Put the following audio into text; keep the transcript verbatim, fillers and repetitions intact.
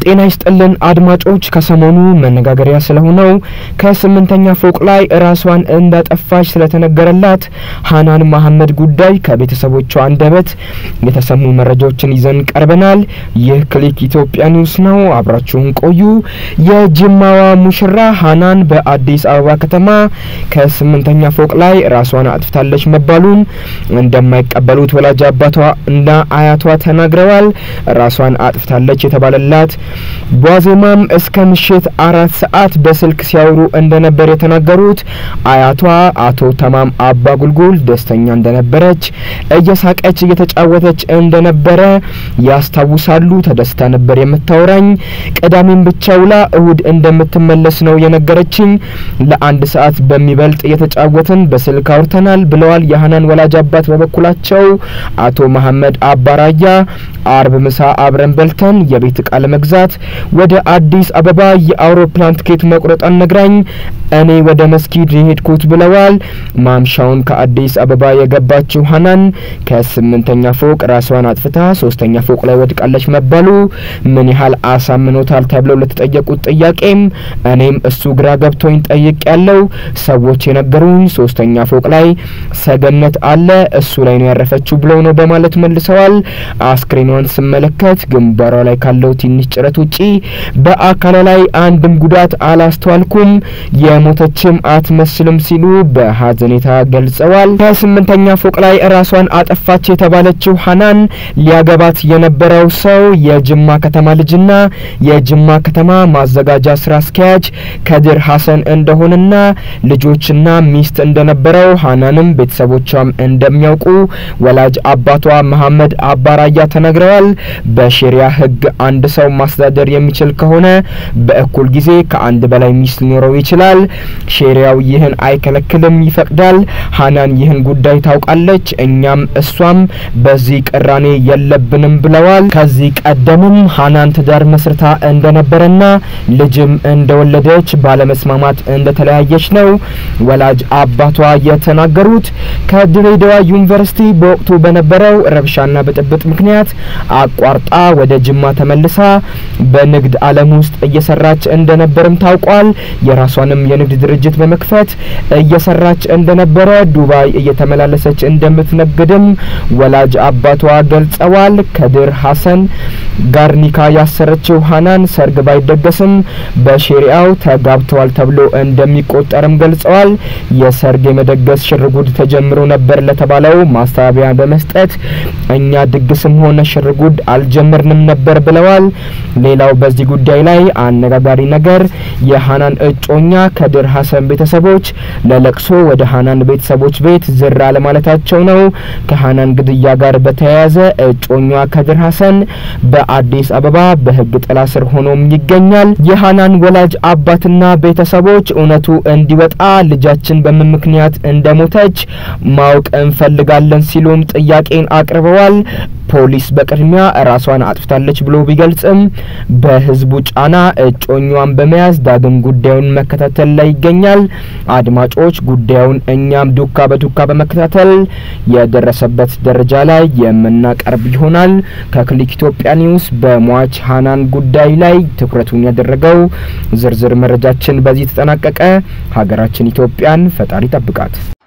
ጤና ይስጥልን አድማጮች ከሰሞኑ መነጋገሪያ ስለሆነው ከስምንተኛ ፎቅ ላይ ራስዋን እንዳጠፋች ስለተነገረላት ሃናን መሐመድ ጉዳይ ከቤተሰቦቿ አንደበት የተሰሙ መረጃዎችን ይዘን ቀርበናል። ይህ ክሊክ ኢትዮጵያ ኒውስ ነው። አብራችሁን ቆዩ። የጅማዋ ሙሽራ ሃናን በአዲስ አበባ ከተማ ከስምንተኛ ፎቅ ላይ ራስዋን አጥፍታለች መባሉን እንደማይቀበሉት ወላጅ አባቷ እና አያቷ ተናግረዋል። ራስዋን አጥፍታለች የተባለላት ቧዜማም እስከ ምሽት አራት ሰዓት በስልክ ሲያወሩ እንደነበር የተናገሩት አያቷ አቶ ተማም አባ ጉልጉል ደስተኛ እንደነበረች እየሳቀች እየተጫወተች እንደነበረ ያስታውሳሉ። ተደስታ ነበር የምታወራኝ። ቀዳሚን ብቻውላ እሁድ እንደምትመለስ ነው የነገረችኝ። ለአንድ ሰዓት በሚበልጥ የተጫወትን በስልክ አውርተናል ብለዋል የሃናን ወላጅ አባት በበኩላቸው። አቶ መሐመድ አባራያ አርብ ምሳ አብረን በልተን የቤት ዕቃ ለመግዛት ወደ አዲስ አበባ የአውሮፕላን ትኬት መቁረጣን ነግራኝ እኔ ወደ መስጊድ ሄድኩት ብለዋል። ማምሻውን ከአዲስ አበባ የገባችው ሃናን ከስምንተኛ ፎቅ ራስዋን አጥፍታ ሶስተኛ ፎቅ ላይ ወድቃለች መባሉ ምን ያህል አሳምኖታል ተብለው ለተጠየቁት ጥያቄም እኔም እሱ ግራ ገብቶኝ ጠይቄያለሁ። ሰዎች የነገሩኝ ሶስተኛ ፎቅ ላይ ሰገነት አለ እሱ ላይ ነው ያረፈችው ብለው ነው በማለት መልሰዋል። አስክሬኗን ስመለከት ግንባሯ ላይ ካለው ትንሽ ጭረት ውጪ በአካሏ ላይ አንድም ጉዳት አላስተዋልኩም። የሞተችም አትመስልም ሲሉ በሐዘኔታ ገልጸዋል። ከስምንተኛ ፎቅ ላይ ራስዋን አጠፋች የተባለችው ሃናን ሊያገባት የነበረው ሰው የጅማ ከተማ ልጅና የጅማ ከተማ ማዘጋጃ ስራ አስኪያጅ ከድር ሐሰን እንደሆነና ልጆችና ሚስት እንደነበረው ሃናንም ቤተሰቦቿም እንደሚያውቁ ወላጅ አባቷ መሐመድ አባራያ ተናግረዋል። በሸሪዓ ህግ አንድ ሰው ማስተዳደር የሚችል ከሆነ በእኩል ጊዜ ከአንድ በላይ ሚስት ሊኖረው ይችላል። ሸሪዓው ይህን አይከለክልም ይፈቅዳል። ሃናን ይህን ጉዳይ ታውቃለች። እኛም እሷም በዚህ ቅራኔ የለብንም ብለዋል። ከዚህ ቀደምም ሃናን ትዳር መስርታ እንደነበረና ልጅም እንደወለደች ባለመስማማት እንደተለያየች ነው ወላጅ አባቷ የተናገሩት። ከድሬዳዋ ዩኒቨርሲቲ በወቅቱ በነበረው ረብሻና በጥብጥ ምክንያት አቋርጣ ወደ ጅማ ተመልሳ በንግድ ዓለም ውስጥ እየሰራች እንደነበርም ታውቋል። የራሷንም የንግድ ድርጅት በመክፈት እየሰራች እንደነበረ ዱባይ እየተመላለሰች እንደምትነግድም ወላጅ አባቷ ገልጸዋል። ከድር ሐሰን ጋር ኒካ ያሰረችው ሃናን ሰርግ ባይደገስም በሸሪዓው ተጋብተዋል ተብሎ እንደሚቆጠርም ገልጸዋል። የሰርግ የመደገስ ሽርጉድ ተጀምሮ ነበር ለተባለው ማስተባበያ በመስጠት እኛ ድግስም ሆነ ሽርጉድ አልጀመርንም ነበር ብለዋል። ሌላው በዚህ ጉዳይ ላይ አነጋጋሪ ነገር የሃናን እጮኛ ከድር ሐሰን ቤተሰቦች ለለቅሶ ወደ ሃናን ቤተሰቦች ቤት ዝራ ለማለታቸው ነው። ከሃናን ግድያ ጋር በተያያዘ እጮኛ ከድር ሐሰን በአዲስ አበባ በህግ ጥላ ስር ሆኖም ይገኛል። የሃናን ወላጅ አባትና ቤተሰቦች እውነቱ እንዲወጣ ልጃችን በምን ምክንያት እንደሞተች ማወቅ እንፈልጋለን ሲሉም ጥያቄን አቅርበዋል። ፖሊስ በቅድሚያ ራስዋን አጥፍታለች ብሎ ቢገልጽም በህዝቡ ጫና እጮኛዋን በመያዝ ዳግም ጉዳዩን መከታተል ላይ ይገኛል። አድማጮች ጉዳዩን እኛም ዱካ በዱካ በመከታተል የደረሰበት ደረጃ ላይ የምናቀርብ ይሆናል። ከክሊክ ኢትዮጵያ ኒውስ በሟች ሃናን ጉዳይ ላይ ትኩረቱን ያደረገው ዝርዝር መረጃችን በዚህ ተጠናቀቀ። ሀገራችን ኢትዮጵያን ፈጣሪ ጠብቃት።